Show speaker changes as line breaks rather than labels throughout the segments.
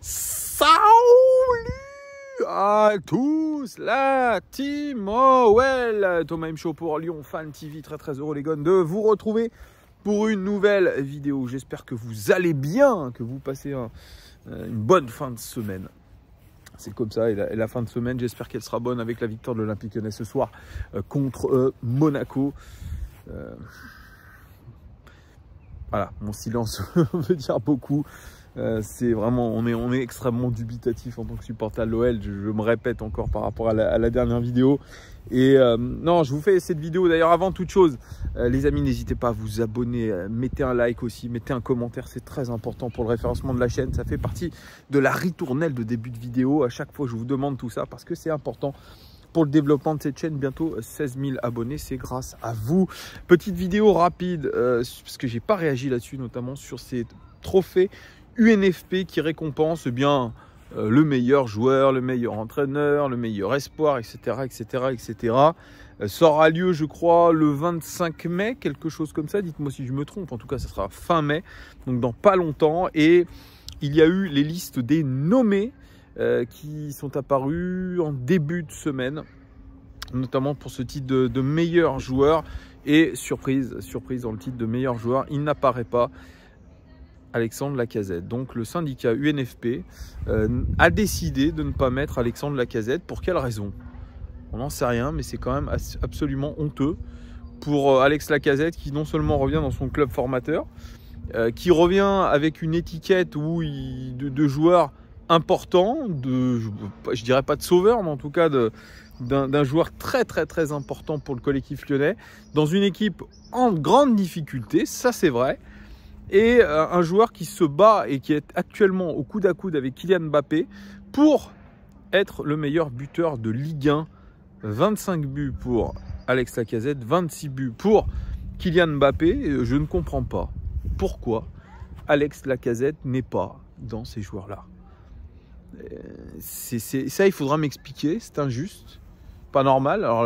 Salut à tous, la team OL, Thomas M. Show pour Lyon Fan TV, très heureux les gars de vous retrouver pour une nouvelle vidéo. J'espère que vous allez bien, que vous passez une bonne fin de semaine. C'est comme ça, et la fin de semaine, j'espère qu'elle sera bonne avec la victoire de l'Olympique Lyonnais ce soir contre Monaco. Voilà, mon silence veut dire beaucoup. C'est vraiment, on est extrêmement dubitatif en tant que supporter de l'OL. Je me répète encore par rapport à la dernière vidéo. Et non, je vous fais cette vidéo d'ailleurs avant toute chose. Les amis, n'hésitez pas à vous abonner, mettez un like aussi, mettez un commentaire, c'est très important pour le référencement de la chaîne. Ça fait partie de la ritournelle de début de vidéo. À chaque fois, je vous demande tout ça parce que c'est important pour le développement de cette chaîne. Bientôt 16 000 abonnés, c'est grâce à vous. Petite vidéo rapide, parce que j'ai pas réagi là-dessus, notamment sur ces trophées UNFP qui récompense bien le meilleur joueur, le meilleur entraîneur, le meilleur espoir, etc. Ça aura lieu, je crois, le 25 mai, quelque chose comme ça. Dites-moi si je me trompe. En tout cas, ça sera fin mai, donc dans pas longtemps. Et il y a eu les listes des nommés qui sont apparus en début de semaine, notamment pour ce titre de meilleur joueur. Et surprise dans le titre de meilleur joueur, il n'apparaît pas Alexandre Lacazette. Donc le syndicat UNFP a décidé de ne pas mettre Alexandre Lacazette. Pour quelle raison? On n'en sait rien, mais c'est quand même absolument honteux pour Alex Lacazette, qui non seulement revient dans son club formateur, qui revient avec une étiquette de joueur important, je dirais pas de sauveur, mais en tout cas d'un joueur très important pour le collectif lyonnais, dans une équipe en grande difficulté, ça c'est vrai. Et un joueur qui se bat et qui est actuellement au coude à coude avec Kylian Mbappé pour être le meilleur buteur de Ligue 1. 25 buts pour Alex Lacazette, 26 buts pour Kylian Mbappé. Je ne comprends pas pourquoi Alex Lacazette n'est pas dans ces joueurs-là. Ça, il faudra m'expliquer, c'est injuste, pas normal. Alors,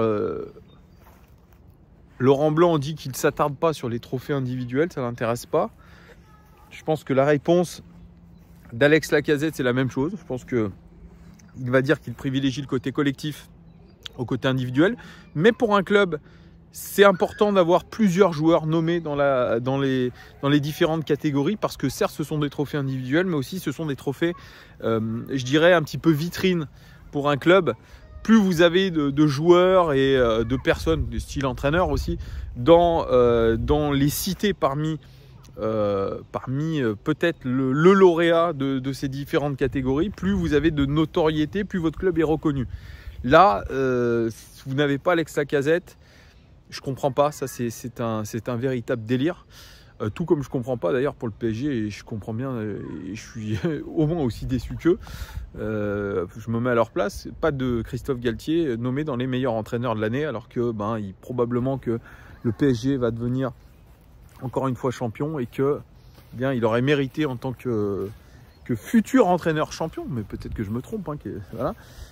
Laurent Blanc dit qu'il ne s'attarde pas sur les trophées individuels, ça ne l'intéresse pas. Je pense que la réponse d'Alex Lacazette, c'est la même chose. Je pense qu'il va dire qu'il privilégie le côté collectif au côté individuel. Mais pour un club, c'est important d'avoir plusieurs joueurs nommés dans les différentes catégories. Parce que certes, ce sont des trophées individuels, mais aussi ce sont des trophées, je dirais, un petit peu vitrine pour un club. Plus vous avez de joueurs et de personnes, de style entraîneur aussi, dans les cités parmi peut-être le lauréat de ces différentes catégories, plus vous avez de notoriété, plus votre club est reconnu. Là, vous n'avez pas Alex Lacazette, je ne comprends pas, ça c'est un véritable délire. Tout comme je ne comprends pas d'ailleurs pour le PSG, et je comprends bien, et je suis au moins aussi déçu qu'eux. Je me mets à leur place, pas de Christophe Galtier nommé dans les meilleurs entraîneurs de l'année, alors que probablement que le PSG va devenir encore une fois champion et que bien il aurait mérité en tant que futur entraîneur champion, mais peut-être que je me trompe, hein, voilà,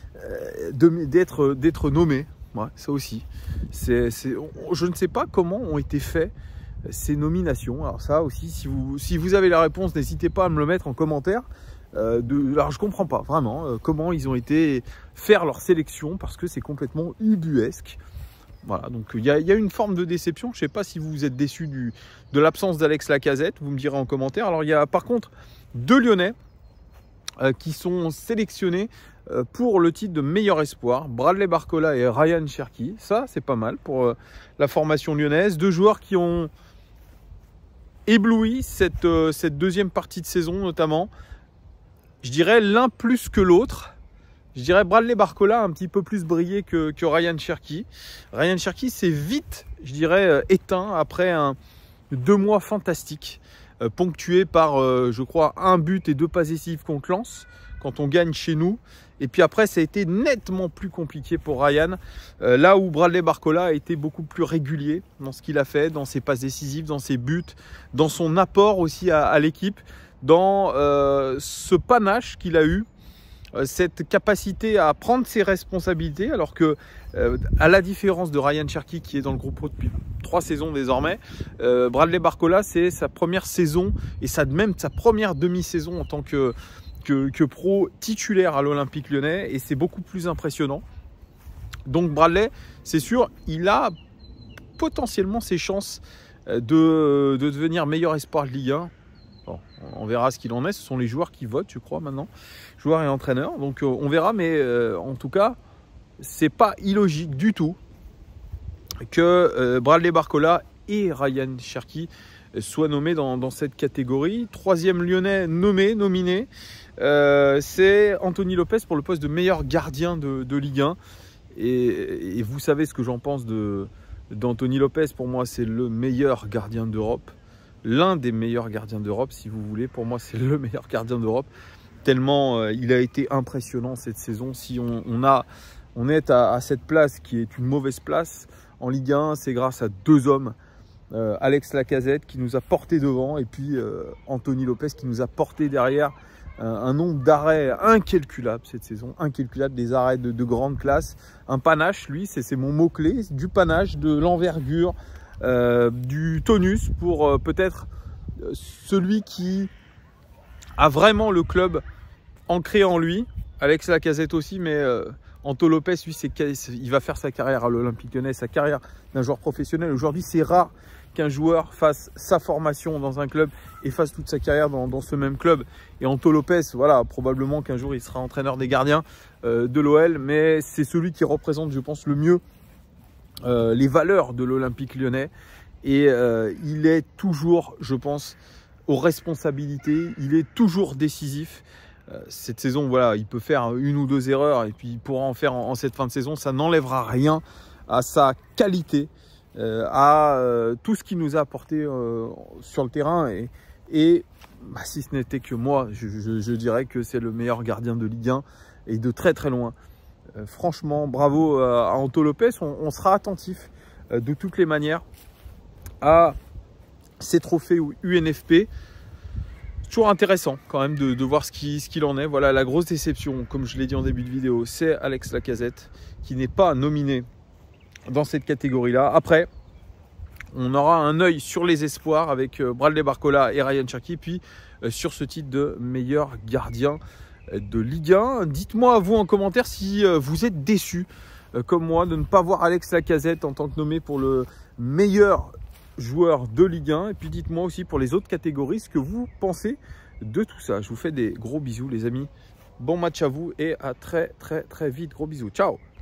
d'être nommé. Ouais, ça aussi. Je ne sais pas comment ont été faits ces nominations. Alors ça aussi, si vous avez la réponse, n'hésitez pas à me le mettre en commentaire. Alors je comprends pas vraiment comment ils ont été faire leur sélection, parce que c'est complètement ubuesque. Voilà, donc il y a une forme de déception. Je ne sais pas si vous êtes déçu de l'absence d'Alex Lacazette, vous me direz en commentaire. Alors il y a par contre 2 Lyonnais qui sont sélectionnés pour le titre de meilleur espoir, Bradley Barcola et Ryan Cherki. Ça, c'est pas mal pour la formation lyonnaise. 2 joueurs qui ont ébloui cette deuxième partie de saison notamment. Je dirais l'un plus que l'autre. Je dirais Bradley Barcola a un petit peu plus brillé que Ryan Cherki. Ryan Cherki s'est vite, je dirais, éteint après 2 mois fantastiques, ponctués par, je crois, 1 but et 2 passes décisives contre Lens, quand on gagne chez nous. Et puis après, ça a été nettement plus compliqué pour Ryan, là où Bradley Barcola a été beaucoup plus régulier dans ce qu'il a fait, dans ses passes décisives, dans ses buts, dans son apport aussi à l'équipe, dans ce panache qu'il a eu cette capacité à prendre ses responsabilités, alors que, à la différence de Ryan Cherky qui est dans le groupe pro depuis 3 saisons désormais, Bradley Barcola, c'est sa première saison et même sa première demi-saison en tant que pro titulaire à l'Olympique Lyonnais, et c'est beaucoup plus impressionnant. Donc Bradley, c'est sûr, il a potentiellement ses chances de devenir meilleur espoir de Ligue 1. Bon, on verra ce qu'il en est, ce sont les joueurs qui votent, je crois, maintenant, joueurs et entraîneurs, donc on verra, mais en tout cas, c'est pas illogique du tout que Bradley Barcola et Ryan Cherky soient nommés dans cette catégorie. 3e Lyonnais nominé, c'est Anthony Lopez pour le poste de meilleur gardien de Ligue 1. Et vous savez ce que j'en pense d'Anthony Lopez. Pour moi, c'est le meilleur gardien d'Europe. L'un des meilleurs gardiens d'Europe, si vous voulez. Pour moi, c'est le meilleur gardien d'Europe. Tellement il a été impressionnant cette saison. Si on est à cette place qui est une mauvaise place en Ligue 1, c'est grâce à 2 hommes. Alex Lacazette qui nous a porté devant, et puis Anthony Lopez qui nous a porté derrière. Un nombre d'arrêts incalculable cette saison, incalculable, des arrêts de grande classe, un panache, lui, c'est mon mot-clé, du panache, de l'envergure, du tonus pour peut-être celui qui a vraiment le club ancré en lui. Alex Lacazette aussi, mais Anto Lopez, lui, il va faire sa carrière à l'Olympique Lyonnais, sa carrière d'un joueur professionnel. Aujourd'hui, c'est rare qu'un joueur fasse sa formation dans un club et fasse toute sa carrière dans ce même club. Et Anto Lopez, voilà, probablement qu'un jour il sera entraîneur des gardiens de l'OL, mais c'est celui qui représente, je pense, le mieux les valeurs de l'Olympique Lyonnais. Et il est toujours, je pense, aux responsabilités, il est toujours décisif. Cette saison, voilà, il peut faire 1 ou 2 erreurs et puis il pourra en faire en cette fin de saison. Ça n'enlèvera rien à sa qualité, à tout ce qu'il nous a apporté sur le terrain. Et bah, si ce n'était que moi, je dirais que c'est le meilleur gardien de Ligue 1 et de très très loin. Franchement, bravo à Anto Lopez. On sera attentif de toutes les manières à ces trophées UNFP. Toujours intéressant quand même de voir ce qu'il en est. Voilà, la grosse déception, comme je l'ai dit en début de vidéo, c'est Alex Lacazette qui n'est pas nominé dans cette catégorie-là. Après, on aura un œil sur les espoirs avec Bradley Barcola et Ryan Cherky, puis sur ce titre de meilleur gardien de Ligue 1. Dites-moi vous en commentaire si vous êtes déçus comme moi de ne pas voir Alex Lacazette en tant que nommé pour le meilleur joueur de Ligue 1. Et puis dites-moi aussi pour les autres catégories ce que vous pensez de tout ça. Je vous fais des gros bisous les amis. Bon match à vous et à très très très vite. Gros bisous. Ciao.